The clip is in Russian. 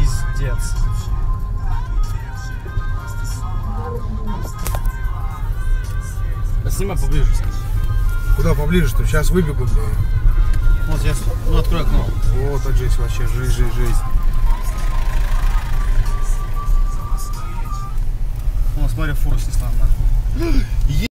Пиздец. Снимай поближе. Куда поближе-то? Сейчас выбегу, блядь. Вот здесь. Ну, открой окно. Вот так здесь вообще жизнь. О, смотри, фура снесла нахуй.